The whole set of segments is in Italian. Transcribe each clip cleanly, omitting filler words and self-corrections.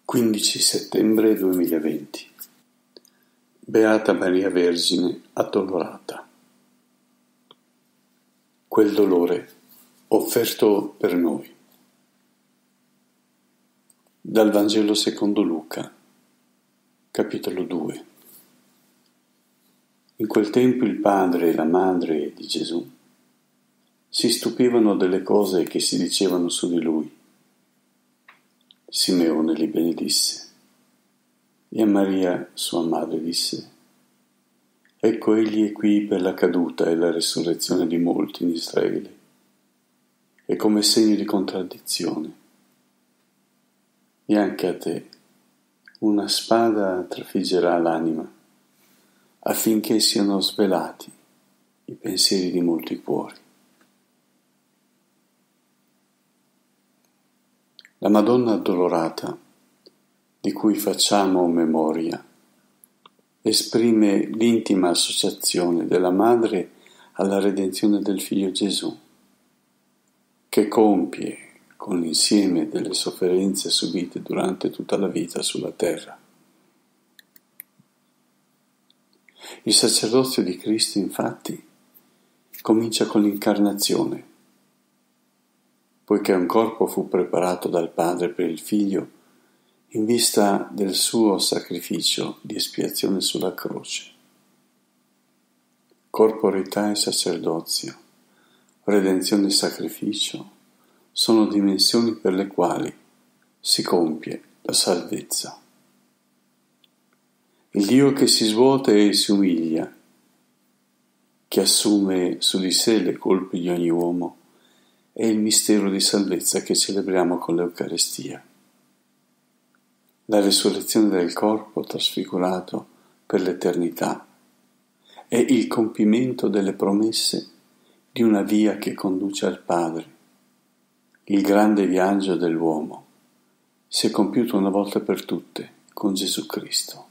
15 settembre 2020. Beata Maria Vergine addolorata. Quel dolore offerto per noi. Dal Vangelo secondo Luca, capitolo 2. In quel tempo il padre e la madre di Gesù si stupivano delle cose che si dicevano su di lui. Simeone li benedisse e a Maria, sua madre, disse: Ecco, egli è qui per la caduta e la resurrezione di molti in Israele, e come segno di contraddizione. E anche a te una spada trafiggerà l'anima, affinché siano svelati i pensieri di molti cuori. La Madonna addolorata, di cui facciamo memoria, esprime l'intima associazione della madre alla redenzione del figlio Gesù, che compie con l'insieme delle sofferenze subite durante tutta la vita sulla terra. Il sacerdozio di Cristo, infatti, comincia con l'incarnazione, poiché un corpo fu preparato dal Padre per il Figlio in vista del suo sacrificio di espiazione sulla croce. Corporeità e sacerdozio, redenzione e sacrificio sono dimensioni per le quali si compie la salvezza. Il Dio che si svuota e si umilia, che assume su di sé le colpe di ogni uomo, è il mistero di salvezza che celebriamo con l'Eucaristia. La resurrezione del corpo trasfigurato per l'eternità è il compimento delle promesse di una via che conduce al Padre. Il grande viaggio dell'uomo si è compiuto una volta per tutte con Gesù Cristo.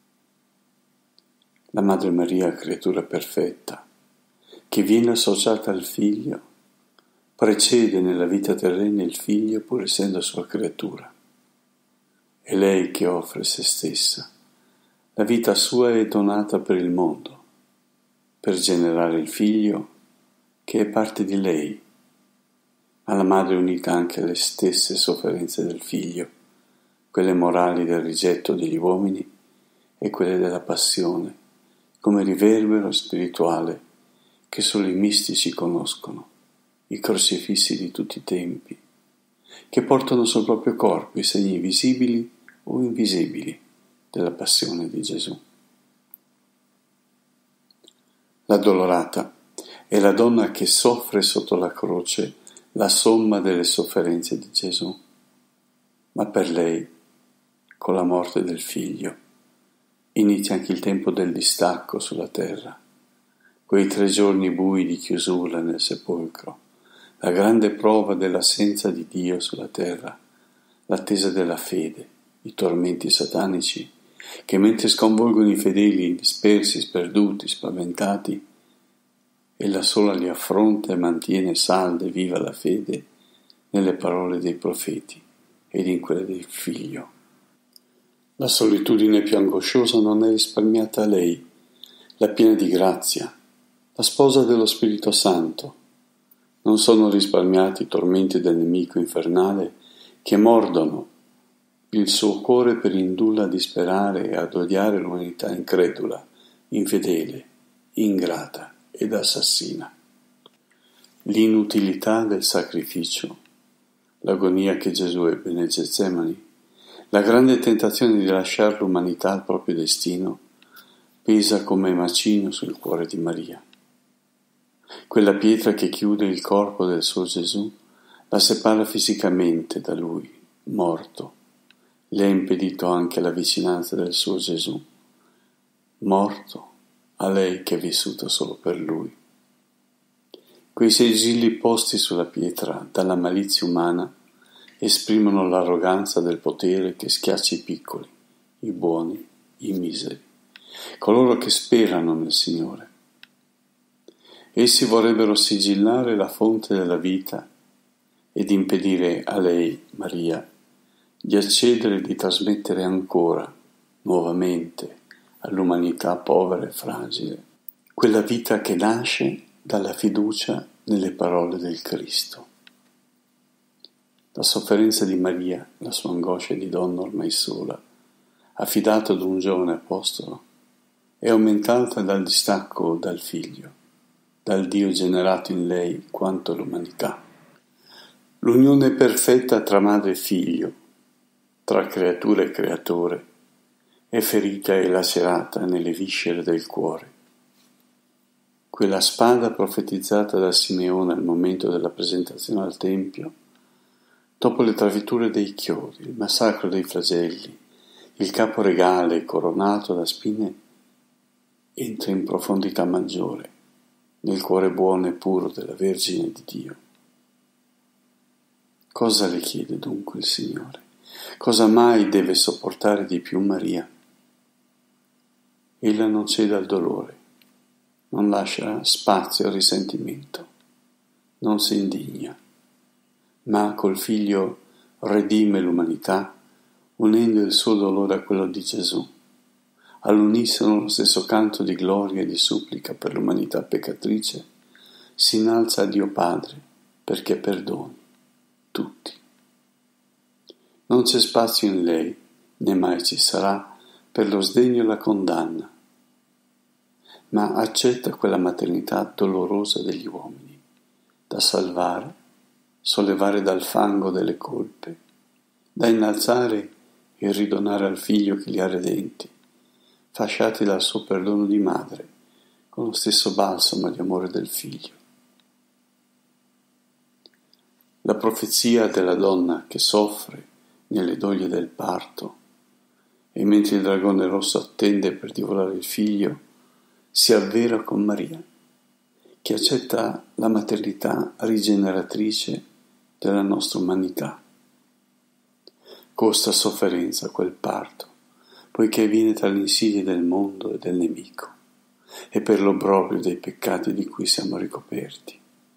La Madre Maria, creatura perfetta, che viene associata al Figlio, precede nella vita terrena il Figlio pur essendo sua creatura. È lei che offre se stessa. La vita sua è donata per il mondo, per generare il Figlio che è parte di lei. Alla Madre unita anche le stesse sofferenze del Figlio, quelle morali del rigetto degli uomini e quelle della passione, come riverbero spirituale che solo i mistici conoscono, i crocifissi di tutti i tempi, che portano sul proprio corpo i segni visibili o invisibili della passione di Gesù. L'addolorata è la donna che soffre sotto la croce la somma delle sofferenze di Gesù, ma per lei, con la morte del figlio, inizia anche il tempo del distacco sulla terra, quei 3 giorni bui di chiusura nel sepolcro, la grande prova dell'assenza di Dio sulla terra, l'attesa della fede, i tormenti satanici che mentre sconvolgono i fedeli dispersi, sperduti, spaventati, ella sola li affronta e mantiene salda e viva la fede nelle parole dei profeti ed in quelle del Figlio. La solitudine più angosciosa non è risparmiata a lei, la piena di grazia, la sposa dello Spirito Santo. Non sono risparmiati i tormenti del nemico infernale che mordono il suo cuore per indurla a disperare e ad odiare l'umanità incredula, infedele, ingrata ed assassina. L'inutilità del sacrificio, l'agonia che Gesù ebbe nel Getsemani, la grande tentazione di lasciare l'umanità al proprio destino, pesa come macigno sul cuore di Maria. Quella pietra che chiude il corpo del suo Gesù la separa fisicamente da lui, morto. Le ha impedito anche la vicinanza del suo Gesù, morto, a lei che è vissuta solo per lui. Quei sigilli posti sulla pietra dalla malizia umana esprimono l'arroganza del potere che schiaccia i piccoli, i buoni, i miseri, coloro che sperano nel Signore. Essi vorrebbero sigillare la fonte della vita ed impedire a lei, Maria, di accedere e di trasmettere ancora, nuovamente, all'umanità povera e fragile, quella vita che nasce dalla fiducia nelle parole del Cristo. La sofferenza di Maria, la sua angoscia di donna ormai sola, affidata ad un giovane apostolo, è aumentata dal distacco dal Figlio, dal Dio generato in lei quanto l'umanità. L'unione perfetta tra madre e figlio, tra creatura e creatore, è ferita e lacerata nelle viscere del cuore. Quella spada profetizzata da Simeone al momento della presentazione al Tempio, dopo le traviture dei chiodi, il massacro dei flagelli, il capo regale coronato da spine, entra in profondità maggiore, nel cuore buono e puro della Vergine di Dio. Cosa le chiede dunque il Signore? Cosa mai deve sopportare di più Maria? Ella non cede al dolore, non lascia spazio al risentimento, non si indigna, ma col Figlio redime l'umanità, unendo il suo dolore a quello di Gesù, all'unisono lo stesso canto di gloria e di supplica per l'umanità peccatrice, si innalza a Dio Padre perché perdoni tutti. Non c'è spazio in lei, né mai ci sarà, per lo sdegno e la condanna, ma accetta quella maternità dolorosa degli uomini, da salvare, sollevare dal fango delle colpe, da innalzare e ridonare al figlio che li ha redenti, fasciati dal suo perdono di madre, con lo stesso balsamo di amore del figlio. La profezia della donna che soffre nelle doglie del parto e mentre il dragone rosso attende per divorare il figlio, si avvera con Maria, che accetta la maternità rigeneratrice della nostra umanità. Costa sofferenza quel parto, poiché viene tra le insidie del mondo e del nemico, e per l'obbrobrio dei peccati di cui siamo ricoperti.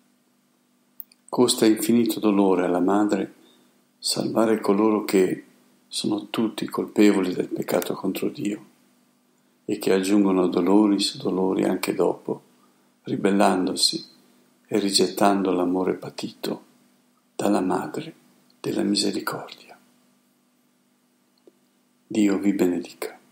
Costa infinito dolore alla madre salvare coloro che sono tutti colpevoli del peccato contro Dio e che aggiungono dolori su dolori anche dopo, ribellandosi e rigettando l'amore patito dalla Madre della Misericordia. Dio vi benedica.